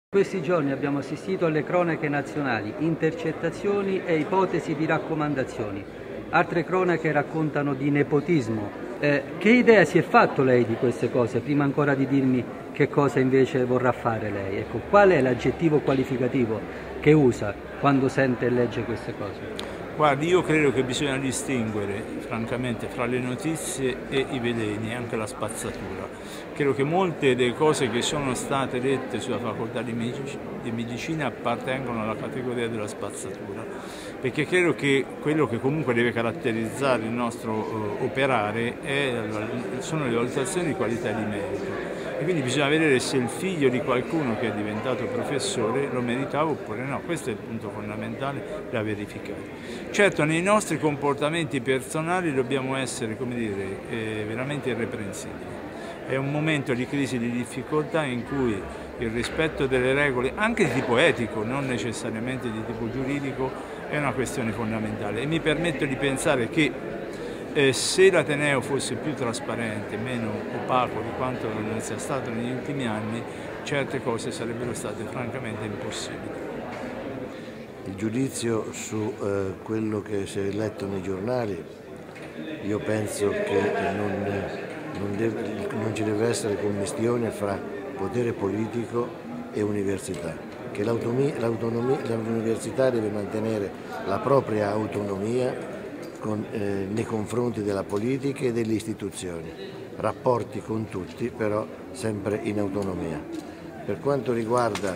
In questi giorni abbiamo assistito alle cronache nazionali, intercettazioni e ipotesi di raccomandazioni. Altre cronache raccontano di nepotismo. Che idea si è fatto lei di queste cose, prima ancora di dirmi che cosa invece vorrà fare lei? Ecco, qual è l'aggettivo qualificativo che usa quando sente e legge queste cose? Guardi, io credo che bisogna distinguere, francamente, fra le notizie e i veleni, anche la spazzatura. Credo che molte delle cose che sono state dette sulla facoltà di medicina appartengono alla categoria della spazzatura, perché credo che quello che comunque deve caratterizzare il nostro operare sono le valutazioni di qualità e di merito. E quindi bisogna vedere se il figlio di qualcuno che è diventato professore lo meritava oppure no. Questo è il punto fondamentale da verificare. Certo, nei nostri comportamenti personali dobbiamo essere, come dire, veramente irreprensibili. È un momento di crisi, di difficoltà in cui il rispetto delle regole, anche di tipo etico, non necessariamente di tipo giuridico, è una questione fondamentale. E mi permetto di pensare che se l'Ateneo fosse più trasparente, meno opaco di quanto non sia stato negli ultimi anni, certe cose sarebbero state francamente impossibili. Il giudizio su quello che si è letto nei giornali, io penso che non ci deve essere commistione fra potere politico e università, che l'università deve mantenere la propria autonomia nei confronti della politica e delle istituzioni, rapporti con tutti però sempre in autonomia. Per quanto riguarda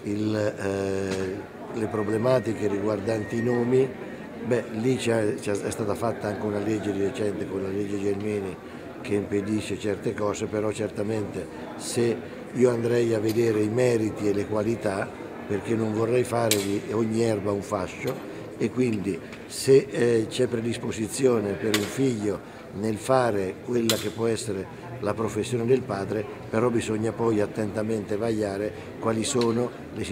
le problematiche riguardanti i nomi, lì è stata fatta anche una legge di recente con la legge Gelmini che impedisce certe cose, però certamente se io andrei a vedere i meriti e le qualità, perché non vorrei fare di ogni erba un fascio, e quindi se c'è predisposizione per un figlio nel fare quella che può essere la professione del padre, però bisogna poi attentamente vagliare quali sono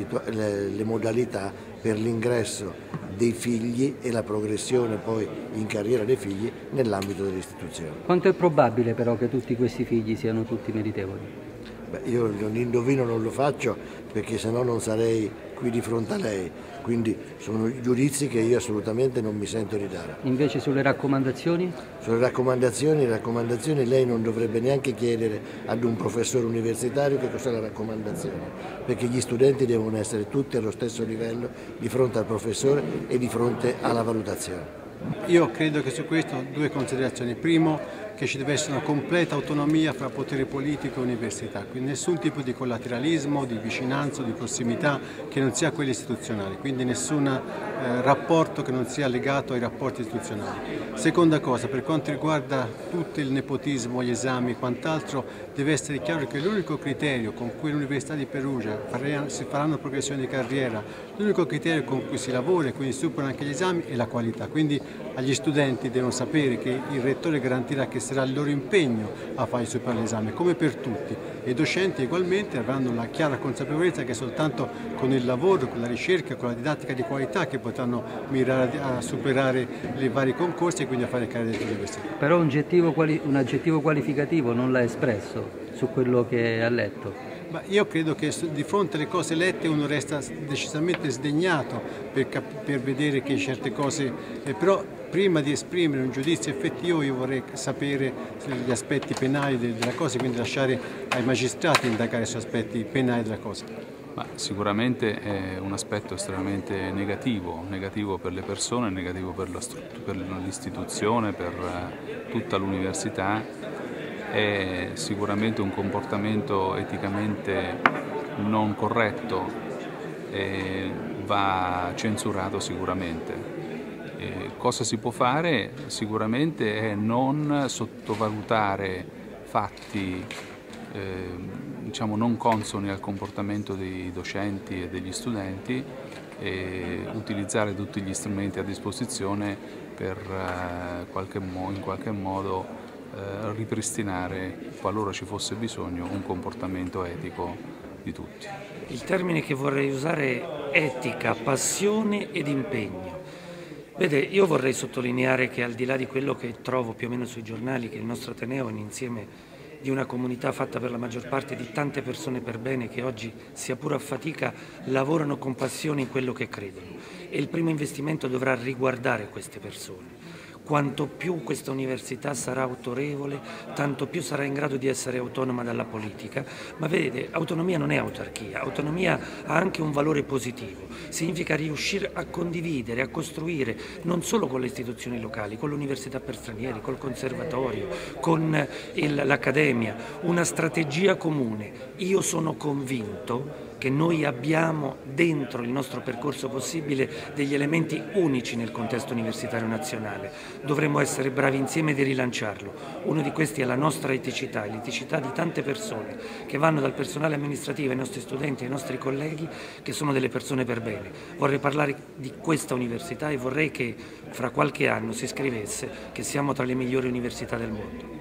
le modalità per l'ingresso dei figli e la progressione poi in carriera dei figli nell'ambito dell'istituzione. Quanto è probabile però che tutti questi figli siano tutti meritevoli? Io l'indovino non lo faccio perché sennò non sarei qui di fronte a lei, quindi sono giudizi che io assolutamente non mi sento di dare. Invece sulle raccomandazioni? Sulle raccomandazioni lei non dovrebbe neanche chiedere ad un professore universitario che cos'è la raccomandazione, perché gli studenti devono essere tutti allo stesso livello di fronte al professore e di fronte alla valutazione. Io credo che su questo due considerazioni. Primo, che ci deve essere una completa autonomia fra potere politico e università, quindi nessun tipo di collateralismo, di vicinanza, di prossimità che non sia quello istituzionale, quindi nessun rapporto che non sia legato ai rapporti istituzionali. Seconda cosa, per quanto riguarda tutto il nepotismo, gli esami e quant'altro, deve essere chiaro che l'unico criterio con cui l'Università di Perugia si faranno progressioni di carriera, l'unico criterio con cui si lavora e quindi si superano anche gli esami è la qualità, quindi agli studenti devono sapere che il rettore garantirà che sarà il loro impegno a fare superare l'esame, come per tutti, e i docenti ugualmente avranno la chiara consapevolezza che soltanto con il lavoro, con la ricerca, con la didattica di qualità che potranno mirare a superare i vari concorsi e quindi a fare carriera dell'università. Però un aggettivo qualificativo non l'ha espresso su quello che ha letto. Ma io credo che di fronte alle cose lette uno resta decisamente sdegnato per vedere che certe cose, però prima di esprimere un giudizio effettivo io vorrei sapere gli aspetti penali della cosa, quindi lasciare ai magistrati indagare sugli aspetti penali della cosa. Ma sicuramente è un aspetto estremamente negativo per le persone, negativo per l'istituzione, per tutta l'università. È sicuramente un comportamento eticamente non corretto e va censurato sicuramente. Cosa si può fare? Sicuramente è non sottovalutare fatti diciamo non consoni al comportamento dei docenti e degli studenti e utilizzare tutti gli strumenti a disposizione per in qualche modo ripristinare, qualora ci fosse bisogno, un comportamento etico di tutti. Il termine che vorrei usare è etica, passione ed impegno. Vede, io vorrei sottolineare che al di là di quello che trovo più o meno sui giornali, che il nostro Ateneo è un insieme di una comunità fatta per la maggior parte di tante persone per bene che oggi, sia pure a fatica, lavorano con passione in quello che credono. E il primo investimento dovrà riguardare queste persone. Quanto più questa università sarà autorevole, tanto più sarà in grado di essere autonoma dalla politica. Ma vedete, autonomia non è autarchia, autonomia ha anche un valore positivo. Significa riuscire a condividere, a costruire, non solo con le istituzioni locali, con l'università per stranieri, col conservatorio, con l'accademia, una strategia comune. Io sono convinto che noi abbiamo dentro il nostro percorso possibile degli elementi unici nel contesto universitario nazionale. Dovremmo essere bravi insieme di rilanciarlo. Uno di questi è la nostra eticità, l'eticità di tante persone che vanno dal personale amministrativo ai nostri studenti, ai nostri colleghi, che sono delle persone per bene. Vorrei parlare di questa università e vorrei che fra qualche anno si scrivesse che siamo tra le migliori università del mondo.